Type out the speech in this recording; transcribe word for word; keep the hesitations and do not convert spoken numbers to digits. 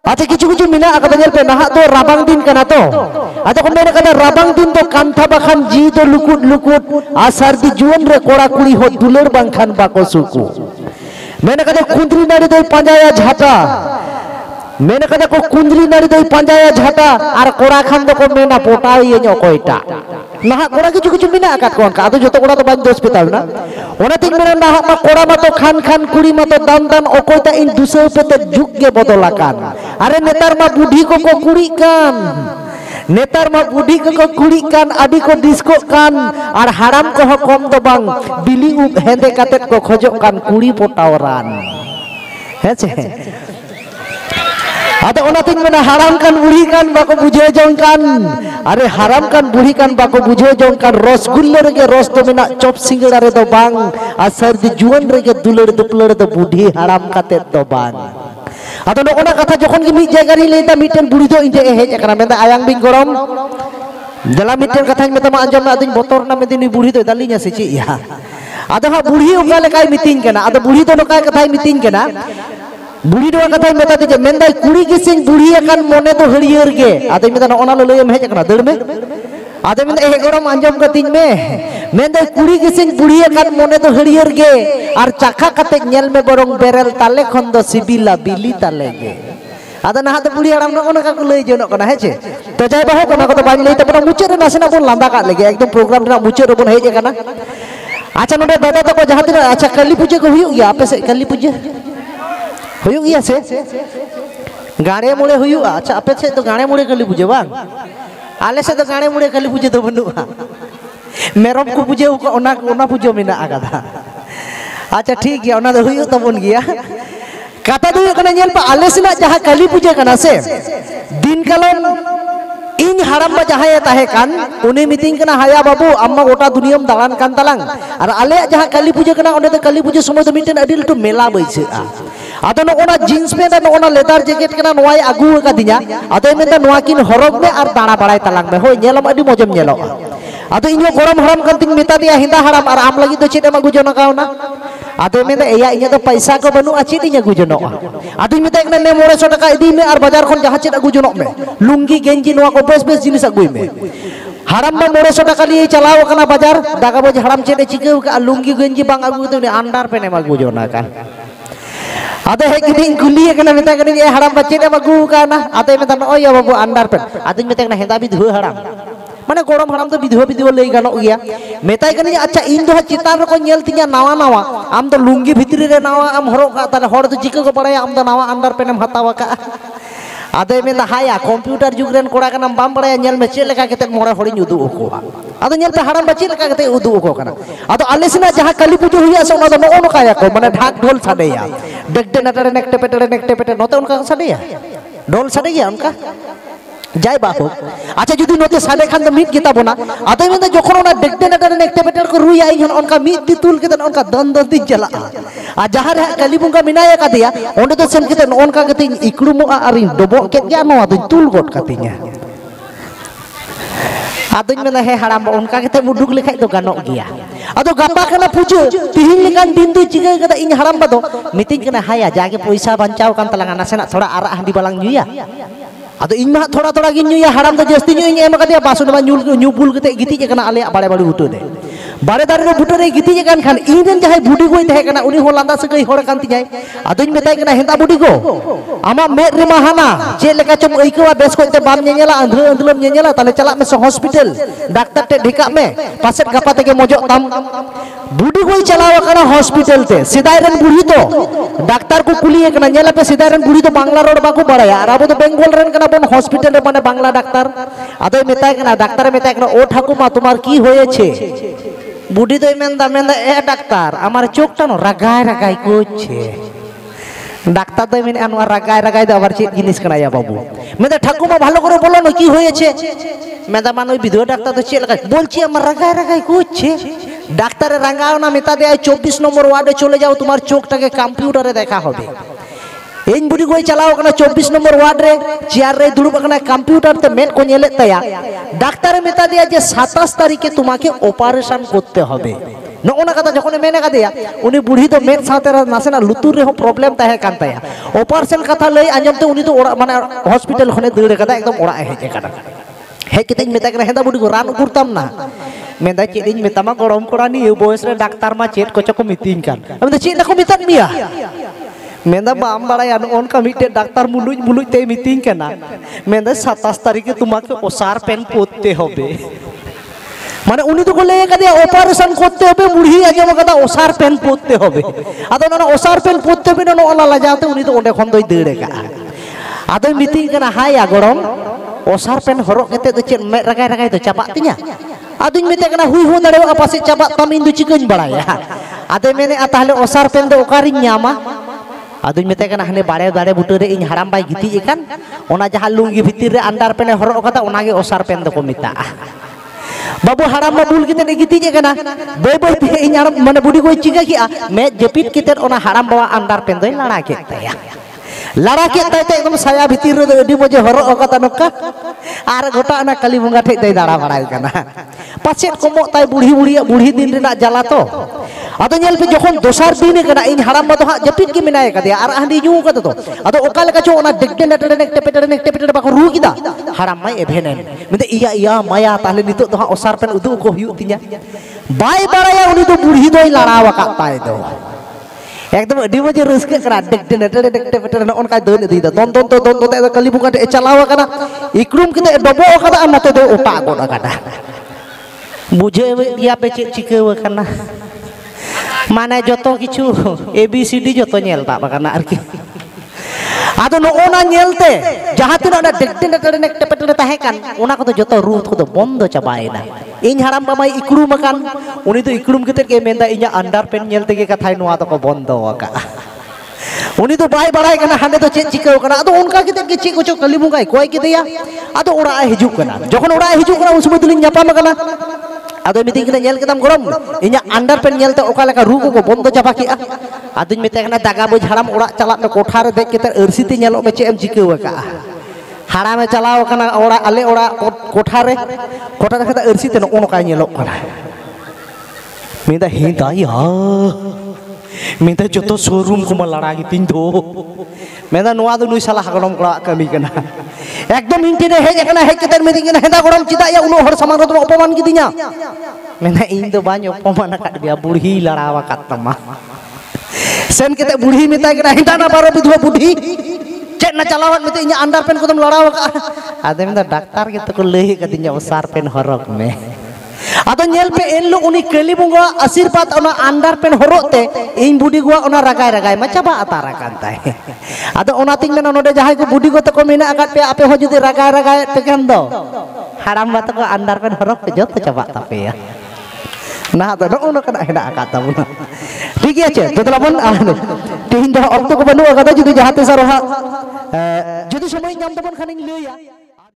अच्छा किछु किछु मिना अकदा पे नहा तो राबांग दिन कना तो अच्छा को मेने कदा राबांग दिन तो कांथा बखान जी तो लुकुट लुकुट आ सर्दी जुवन रे कोड़ा कुड़ी हो दुलर बांखान बाको सुकु मेने कदा कुंद्री नाड़ी दो पंजाया झाटा मेने कदा को कुंद्री नाड़ी दो पंजाया झाटा और कोड़ा खान दो को मेना पोटा ये नो कोइटा नहा कोड़ा किछु किछु मिना अकात को का तो जतो कोड़ा तो बान दोस पिताव ना ओना तिन मेना नहा मा कोड़ा मा तो खान खान कुड़ी मा तो दान दान ओकोइता इन दुसो पे तो जुग के बदलाकान अरे नेतार मा बुढ़ी को को कुड़ी कान नेतार मा बुढ़ी को को कुड़ी कान आदि को डिस्को कान और हराम को हो कम तो बांग बिली उ हेंदे काते को खोजो कान कुड़ी पोटावरान है छे आदे ओना तिन मेना हराम कान बुढ़ी कान बाको बुझे जों कान अरे हराम कान बुढ़ी कान बाको बुझे जों कान रसगुल्ले रे के रस तो मेना चॉप सिंगड़ा रे तो बांग आ सर्दी जुवन रे के दुलड़ दुपलड़ तो बुढ़ी हराम काते तो बांग आदो नोना कथा जखन की मिट जायगा री लेता मिटन बुढ़ी तो इनटे हेज एकना मेंदा आयांग बिन गरम जला मिटन कथा मेता मा अंजम ना दिन बोतर ना मेदिनी बुढ़ी तो दालिnya से ची या आदो हा बुढ़ी ओका लेकाय मितिन कना आदो बुढ़ी तो नोका कथा मितिन कना बुढ़ी दो कथा मेता दे मेंदा कुड़ी के सिंग बुढ़ी अकन मोने तो हरियर गे आदो मेता नोना ललयम हेज एकना दड़ में आदो मेंदा ए गरम अंजम कतिन में मेंदा कुड़ी के सिंग बुढ़ी अकन मोने तो हरियर गे और चाखा कते नेल में बरंग बेरल ताले खन दो सिबिला बिली ताले गे आदा ना तो बुढ़ी हराम नो का को लय जोनो कना हेचे तो जाय बाहो कना को तो बान लय तबरा मुचे रे नासना बोन लांदा का लगे एकदम प्रोग्राम रा मुचे रे बोन हेज कना अच्छा नोडे दादा तो को जहां दिन अच्छा काली पूजा को हुई गया आपे से काली पूजा हुई गया से गाड़े मुड़े हुई अच्छा आपे से तो गाड़े मुड़े काली पूजा बांग आले से तो गाड़े मुड़े काली पूजा तो बनुआ मेरम को पूजा ओना ओना पूजा मेना आगादा अच्छा ठीक गया ओना दो हुई तबन गया कथा दो कना नेल पा आले सेना जहां काली पूजा कना से दिन कालन इन हराम जहां ताहे कान उनी मीटिंग कना हाया बाबू अम्मा गोटा दुनियाम दालान कान तालांग और आले जहां काली पूजा कना ओंडे तो काली पूजा समय तो मिटन अडी लटू मेला बैसेआ आदो नोना जींस पेंट नोना लेदर जैकेट कना नोय आगु कादिया आदो मेंदा नोआ किन हरग में और दाणा बाड़ाय तालांग में होय नेलम अडी मजम नेलो आदो इनो गरम हराम कान तिन मेता दिया हिंदा हराम और आम लगी तो चेत एमा गुजनो कावना आदो मेंदा एया इnya तो पैसा को बनु अच्छी दिया गुजनो आदो मेता एकना ने मोरे सौ टका इदी में और बाजार खन जहां चेत गुजनो में लुंगी गेंजी नोआ को बेस बेस जिनिस अगुई में हराम में मोरे सौ टका लिए चलाओ कना बाजार दागा बज हराम चेत चिकेउ का लुंगी गेंजी बांग अगु तो अंडर पे ने मा गुजोना का आदे हे किदिन कुली कना मेता कनी ए हराम बच्चे ने मगु काना आदे मेता ओ या बाबू अंडर पे आदे मेता कना हेदा भी धु हराम माने गोड़म हराम तो विधवा विधवा लई गानो गया मेताय कनी अच्छा इन दो चितान रे को नेल तिया नावा नावा आम तो लुंगी भितरी रे नावा आम हरो का ताले हर तो चिका को पड़ाय आम तो नावा अंडर पे नेम हतावा का आदे मेंदा हाया कंप्यूटर जुग रेन कोड़ा कना बाम पड़ाय नेल में चे लेका केते मोरे हड़ी उदु को आदो नेल पे हराम बच्चे लेका केते उदु को कना आदो आले सिना जहां काली पूजा हुइया से ओना दो नो नो काया को माने ढाक ढोल साडेया डेकटे नटरे नेकटे पेटरे नेकटे पेटे नोते उनका साडेया ढोल साडेया उनका जाय बाहु अच्छा जुदी नोते साडे खान तो मिट गिता बोना आदे में जखन ओना डेकटे नटरे नेकटे पेटर को रुया इन उनका मिट दितुल केते उनका दन दन दिन चला आ जहां रे काली बुंगा मिनाया का दिया ओंडे तो सेन केते उनका केते इकड़ुमो आरि डबो के या नोआ दो तुल गोट कातिया आदुñ मेना हे हराम उनका केते मुडुक लेखाय तो गानो गया आदो गापा कना पूजा तिहिन लेकान दिन दो चिका कदा इन हराम बदो मिटिंग कना हाया जाके पैसा बंचाव कान तलांगा नासेना थोड़ा आरा हंडी बालांग जुया आदो इन मा थोड़ा थोड़ा गिन जुया हराम तो जस्ती ñu एम कदिया बासु मा ᱧᱩ ᱧᱩ बुल केते गिति जे कना आले बाड़े बाड़े बुटो दे बाड़े दारे बुटो रे गिति जे कान खान इन रेन जहाय बुडी गोय तहे कना उनी हो लांदा सगई होड़ कान तिजाय आदुñ मेताय कना हेंदा बुडी गो आमा मेद रे माहाना जे लेका चम अइकवा बेस कोते बाम नेनेला अंधल अंधलम नेनेला ताले चला में हॉस्पिटल डॉक्टर ते ढिका में पासेट गपा तेगे मजो तम बुडी गोय चलावा कना हॉस्पिटल ते सिदाय रेन बुढ़ी तो डॉक्टर को कुलिए कना नेला पे सिदाय रेन बुढ़ी तो बांग्ला रोड बाको बड़ाया और अब तो बेंगल रेन कना बन हॉस्पिटल रे माने बांग्ला डॉक्टर आदो मेताय कना डॉक्टर मेताय कना ओ ठाकुमा तुम्हार की होयेछे बुढ़ी तो मेंदा मेंदा ए डॉक्टर आमार चोखटा नो रागाय रागाय कोछे डाक्तार तो मेने अनवा रागाय रागाय दो आबार चेत जिनिस कना या बाबू मेंदा ठाकुमा भालो करे बोलो न की होयेछे मेंदा मान ओई विधवा डाक्तार तो चेत लगा बोलछी आमार रागाय रागाय कोछे डाक्तार रागाओ ना मेता दे चौबीस नम्बर वार्डे चले जाओ तुम्हार चोखटाके कम्पिউটারে देखा होबे इन बुढ़ी गोय चलाओ कना चौबीस नम्बर वार्ड रे चेयर रे दुड़ुब कना कम्पिউটার ते मेट को नेले तया डाक्तार मेता दिया जे सत्ताईस तारीखे तुम्हाके ऑपरेशन करते होबे ᱱᱚᱜᱼᱚ ᱱᱟ ᱠᱟᱛᱷᱟ ᱡᱚᱠᱷᱚᱱᱮ ᱢᱮᱱ ᱟᱠᱟᱫᱮᱭᱟ ᱩᱱᱤ ᱵᱩᱲᱦᱤ ᱫᱚ ᱢᱮᱫ ᱥᱟᱶᱛᱮ ᱱᱟᱥᱮᱱᱟᱜ ᱞᱩᱛᱩᱨ ᱨᱮᱦᱚᱸ ᱯᱨᱚᱵᱞᱮᱢ ᱛᱟᱦᱮᱸ ᱠᱟᱱ ᱛᱟᱭᱟ ᱚᱯᱟᱨᱮᱥᱚᱱ ᱠᱟᱛᱷᱟ ᱞᱟᱹᱭ ᱟᱸᱡᱚᱢ ᱛᱮ ᱩᱱᱤ ᱫᱚ ᱚᱲᱟᱜ ᱢᱟᱱᱮ ᱦᱚᱥᱯᱤᱴᱟᱞ ᱠᱷᱚᱱᱮ ᱫᱟᱹᱲ ᱟᱠᱟᱫᱟ ᱮᱠᱫᱚम ᱚᱲᱟᱜ ᱮ ᱦᱮᱡ ᱟᱠᱟᱱᱟ ᱦᱮᱡ ᱠᱟᱛᱮᱧ ᱢᱮᱛᱟᱭ ᱠᱟᱱᱟ ᱦᱮᱸᱫᱟ ᱵᱩᱰᱷᱤ ᱜᱚ ᱨᱟᱱ ᱩᱠᱩᱨ ᱛᱟᱢ ᱱᱟ ᱢᱮᱱᱫᱟ ᱪᱮᱫ ᱤᱧ ᱢᱮᱛᱟᱢᱟ ᱜᱚᱲᱚᱢ ᱠᱚᱲᱟ ᱱᱤᱭᱟᱹ ᱵᱚᱭᱮᱥ ᱨᱮ ᱰᱟᱠᱛᱟᱨ ᱢᱟ ᱪᱮᱫ ᱠᱚᱪᱚ ᱠᱚ ᱢᱤᱛᱟᱹᱧ ᱠᱟᱱ ᱢᱮᱱᱫᱟ ᱪᱮᱫ ᱠᱚ ᱢᱮᱛᱟᱫ ᱢᱮᱭᱟ ᱢᱮᱱᱫᱟ ᱵᱟᱢ ᱵᱟᱲᱟᱭᱟ ᱱᱚᱜᱼᱚᱱᱠᱟ ᱢᱤᱫᱴᱮᱡ ᱰᱟক্তার মুলুজ মুলুজ ᱛᱮ ᱢᱤᱛᱟᱹᱧ ᱠᱟᱱᱟ ᱢᱮᱱᱫᱟ সাতাশ তারিখে তোমাকে ওসার পেন পরতে হবে মানে উনি তো বলে কাদিয়া অপারেশন করতে হবে বুড়ি আজম কাদা ওসার পেন পরতে হবে আদো না ওসার পেন পরতে হবে না ওলা লাজাতে উনি তো ওন্ডে খন দই দেড়ে কা আদো মিটিং কানা হাই আগরম ওসার পেন হরক কেতে তো চেন মে রাগাই রাগাই তো চাপা তিnya আদুኝ মেতে কানা হুই হু দাড়ে পাশে চাপা তামিন দু চিকন বাড়ায়া আদে মেনে তাহলে ওসার পেন দো ওকারিñ ñama আদুኝ মেতে কানা হানে বাড়ে বাড়ে বুটে রে ইñ হারাম বাই গিতি একান ওনা জাহা লুঙ্গি ভিতর রে আন্ডার পেনে হরক কাদা ওনাগে ওসার পেন দো কো মিতা बाबू हाराम बुल किते गितिज कना बे बे इन माने बुढ़ी को चिका किया मैं जपित किते ओना हाराम बाबा अंडार पेन दो लड़ा के तया लड़ा के तय एकदम साया भीतर रे अडी मजे हरो कता नका आर गोटा ना कली बंगा ठे दई दाड़ा बड़ाय कना पाछे कमो ताय बुढ़ी बुढ़ी बुढ़ी दिन रेना जाला तो अदो नेल पे जखन दोसार दिन कना इन हाराम बा दो हा जपित के मिनाय कदिया आर हांडी जू कत तो अदो ओका लेका चो ओना डेगडे नटडे नेक टेपेटडे नेक टेपेटडे बाको रू किदा हाराम माय एभेनेन मेते इया इया माया ताहले नितो दो हा ओसार पेन उदु को हुयु तिnya बाय बाराया उनी तो बुढ़ी दोय लड़ावा का ताय दो एकदम अडी मजे रस्के करा डेगडे नटडे नेक टेपेटडे ओनका दोन दीदा दोन दोन तो दोन तो कली बुका ते चलावा कना इक्रुम किते डबो कदा नते दो ओटा गोडा कदा बुझे या पे चिकेव कना माने जतो किछु एबीसीडी जतो नेलता बकाना आरकी आदो नोना नेलते जहां तिना डेगडे नटडे नेक टेपेटडे ताहे कान ओना को जतो रूथ को बंद चाबायना इन हाराम बाबाई इक्रुम मकान उनी तो इक्रुम केते के मेंदा इnya अंडर पेन नेलते के कथाय नोआ तो को बंद वाका उनी तो बाय बड़ाय कना हांडे तो चेक चिकाव कना आदो उनका केते के चेक कोचो कली बुंगाय कोय केतेया आदो ओड़ा हिजु कना जखन ओड़ा हिजु कना उन समय तुलिन ᱧᱟᱯᱟᱢ कना आदो मिटिंग के नेल केदाम गरम इnya अंडर पेन नेलते ओका लेका रू को बंद चाबा किया आदुñ मेते कना दागा बोझ हाराम ओड़ा चलात में कोठा रे देख केते अरसीते नेलो में चेम चिकाव का हाड़ा में चलाव कना ओड़ा आले ओड़ा कोठा रे कोठा रे अरसीते नो ओनका नेलो कना मेदा हिंदा या मेदा जतो शोरूम को मा लड़ा गितिन दो मेदा नोआ दो नुई साला हगड़म कड़ा कमी कना एकदम इंटी रे हेज कना हेज केते मेदी कना हेदा गड़म चिदा या उनो हर सामान रो अपमान गितिnya मेना इन दो बाñ अपमान काट दिया बुढ़ी लड़ावा कातमा सेन केते बुढ़ी मेता कना हिंदा ना बारो बिधवा बुढ़ी चेक ना चलावत मेते इnya अंडर पेन को तुम लड़ावा का आदे मेदा डॉक्टर के तो को लई कदिnya ओसार पेन हरक में आदो नेल पे एनलो उनी कली बुंगा आशीर्वाद ओना अंडर पेन हरोते इन बुढ़ी गुआ ओना रगाय रगाय मा चाबा अतारा कांताय आदो ओना तिंग मेना नोडे जहाय को बुढ़ी को तको मेना आकात पे आपे हो जदि रगाय रगाय पे कान दो हाराम बात को अंडर पेन हरक पे जतो चाबा तापेया ना तो नो कना हेना आकात ताबुना ठीक है तो तलाबन तिहिन दो अक्तो को बनु आकादा जदि जहाते सरोहा जदि समय नाम तबन खानिं लैया